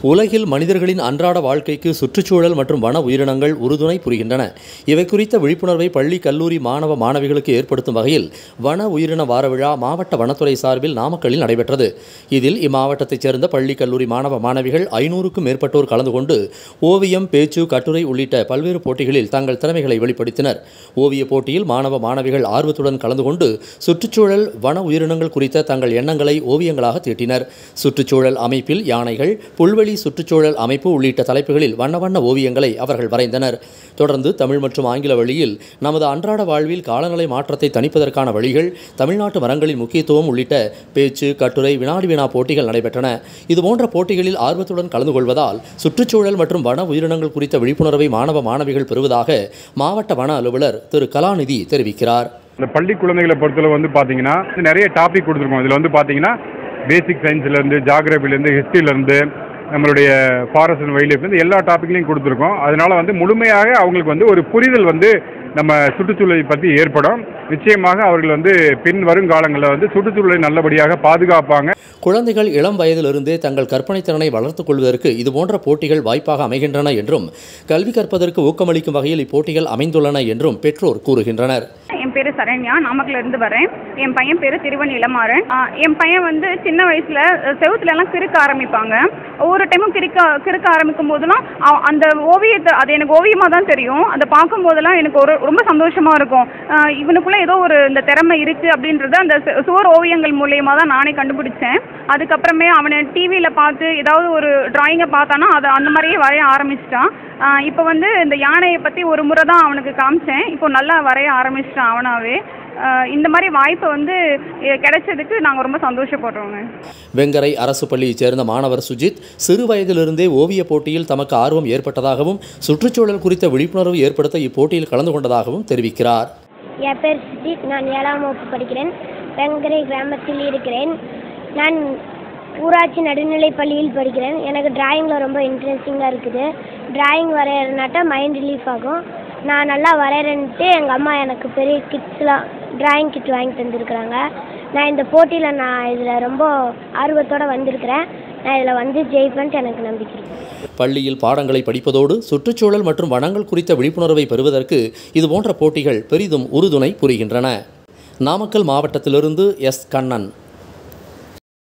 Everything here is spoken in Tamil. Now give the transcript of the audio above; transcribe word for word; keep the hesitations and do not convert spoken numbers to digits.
உலகில் மனிதர்களின் அன்றாட வாழ்க்கைக்கு சுற்றுச்சூழல் மற்றும் வன உயிரினங்கள் உறுதுணை புரிகின்றன. இவை குறித்த விழிப்புணர்வை பள்ளி, கல்லூரி மாணவ மாணவிகளுக்கு ஏற்படுத்தும் வகையில் வன உயிரின வார விழா மாவட்ட வனத்துறை சார்பில் நாமக்கல்லில் நடைபெற்றது. இதில் இம்மாவட்டத்தைச் சேர்ந்த பள்ளி, கல்லூரி மாணவ மாணவிகள் ஐநூறுக்கும் மேற்பட்டோர் கலந்து கொண்டு ஓவியம், பேச்சு, கட்டுரை உள்ளிட்ட பல்வேறு போட்டிகளில் தங்கள் திறமைகளை வெளிப்படுத்தினர். ஓவிய போட்டியில் மாணவ மாணவிகள் ஆர்வத்துடன் கலந்து கொண்டு சுற்றுச்சூழல், வன உயிரினங்கள் குறித்த தங்கள் எண்ணங்களை ஓவியங்களாக தீட்டினர். சுற்றுச்சூழல் அமைப்பில் யானைகள், புல்வெளி சுற்றுச்சூழல் அமைப்பு உள்ளிட்ட தலைப்புகளில் வண்ண வண்ண ஓவியங்களை அவர்கள் வரைந்தனர். தொடர்ந்து தமிழ் மற்றும் ஆங்கில வழியில் நமது அன்றாட வாழ்வில் காலநிலை மாற்றத்தை தணிப்பதற்கான வழிகள், தமிழ்நாட்டு மரங்களின் முக்கியத்துவம் உள்ளிட்ட பேச்சு, கட்டுரை, வினாடி வினா போட்டிகள் நடைபெற்றன. இதுபோன்ற போட்டிகளில் ஆர்வத்துடன் கலந்து கொள்வதால் சுற்றுச்சூழல் மற்றும் வன உயிரினங்கள் குறித்த விழிப்புணர்வை மாணவ மாணவிகள் பெறுவதாக மாவட்ட வன அலுவலர் திரு கலாநிதி தெரிவிக்கிறார். இந்த பள்ளி குழந்தைகளை பொறுத்தளவு வந்து பார்த்தீங்கன்னா நிறைய டாபிக் கொடுத்துருக்கோம். இதில் வந்து பார்த்தீங்கன்னா பேசிக் சயின்ஸ்லேருந்து, ஜாகிரபிலேருந்து, ஹிஸ்ட்ரியிலேருந்து, நம்மளுடைய ஃபாரஸ்ட் அண்ட் வைல்ட் லைஃப்லேருந்து எல்லா டாப்பிக்லையும் கொடுத்துருக்கோம். அதனால் வந்து முழுமையாக அவங்களுக்கு வந்து ஒரு புரிதல் வந்து நம்ம சுற்றுச்சூழலை பற்றி ஏற்படும். நிச்சயமாக அவர்கள் வந்து பின் வருங்காலங்களில் வந்து சுற்றுச்சூழலை நல்லபடியாக பாதுகாப்பாங்க. குழந்தைகள் இளம் வயதிலிருந்தே தங்கள் கற்பனை திறனை வளர்த்துக் கொள்வதற்கு இதுபோன்ற போட்டிகள் வாய்ப்பாக அமைகின்றன என்றும், கல்வி கற்பதற்கு ஊக்கமளிக்கும் வகையில் இப்போட்டிகள் அமைந்துள்ளன என்றும் பெற்றோர் கூறுகின்றனர். என் பேர் சரண்யா, நாமக்கல்ல இருந்து வரேன். என் பையன் பேர் திருவன் இளமாறன். என் பையன் வந்து சின்ன வயசுல செவுத்துல எல்லாம் கிறுக்க ஆரம்பிப்பாங்க. ஒவ்வொரு டைமும் கிறுக்க கிறுக்க ஆரம்பிக்கும் போதெல்லாம் அந்த ஓவியத்தை, அது எனக்கு ஓவியமா தான் தெரியும், அதை பார்க்கும் போதெல்லாம் எனக்கு ஒரு ரொம்ப சந்தோஷமா இருக்கும். இவனுக்குள்ள ஏதோ ஒரு இந்த திறமை இருக்கு அப்படின்றத அந்த சுவர் ஓவியங்கள் மூலியமா தான் நானே கண்டுபிடிச்சேன். அதுக்கப்புறமே அவனை டிவியில பார்த்து ஏதாவது ஒரு டிராயிங்கை பார்த்தானா அதை அந்த மாதிரியே வரைய ஆரம்பிச்சிட்டான். இப்போ வந்து இந்த யானையை பற்றி ஒரு முறை தான் அவனுக்கு காமிச்சேன். இப்போ நல்லா வரைய ஆரம்பிச்சிட்டான் அவனாவே. இந்த மாதிரி வாய்ப்பை வந்து கிடைச்சதுக்கு நாங்கள் ரொம்ப சந்தோஷப்படுறோங்க. வெங்கரை அரசு பள்ளியைச் சேர்ந்த மாணவர் சுஜித் சிறு வயதிலிருந்தே ஓவிய போட்டியில் தமக்கு ஆர்வம் ஏற்பட்டதாகவும், சுற்றுச்சூழல் குறித்த விழிப்புணர்வு ஏற்படுத்த இப்போட்டியில் கலந்து கொண்டதாகவும் தெரிவிக்கிறார். என் பேர் சுஜித், நான் ஏழாம் வகுப்பு படிக்கிறேன். வெங்கரை கிராமத்தில் இருக்கிறேன். நான் ஊராட்சி நடுநிலை பள்ளியில் படிக்கிறேன். எனக்கு டிராயிங்கில் ரொம்ப இன்ட்ரெஸ்டிங்காக இருக்குது. டிராயிங் வரைகிறனாட்டா மைண்ட் ரிலீஃப் ஆகும். நான் நல்லா வரைகிறேன்ட்டு எங்கள் அம்மா எனக்கு பெரிய கிட்ஸ்லாம் டிராயிங் கிட் வாங்கி தந்துருக்குறாங்க. நான் இந்த போட்டியில் நான் இதில் ரொம்ப ஆர்வத்தோடு வந்திருக்கிறேன். நான் இதில் வந்து ஜெயிப்பேன்ட்டு எனக்கு நம்பிக்கை இருக்குது. பள்ளியில் பாடங்களை படிப்பதோடு சுற்றுச்சூழல் மற்றும் வனங்கள் குறித்த விழிப்புணர்வை பெறுவதற்கு இதுபோன்ற போட்டிகள் பெரிதும் உறுதுணை புரிகின்றன. நாமக்கல் மாவட்டத்திலிருந்து எஸ் கண்ணன்.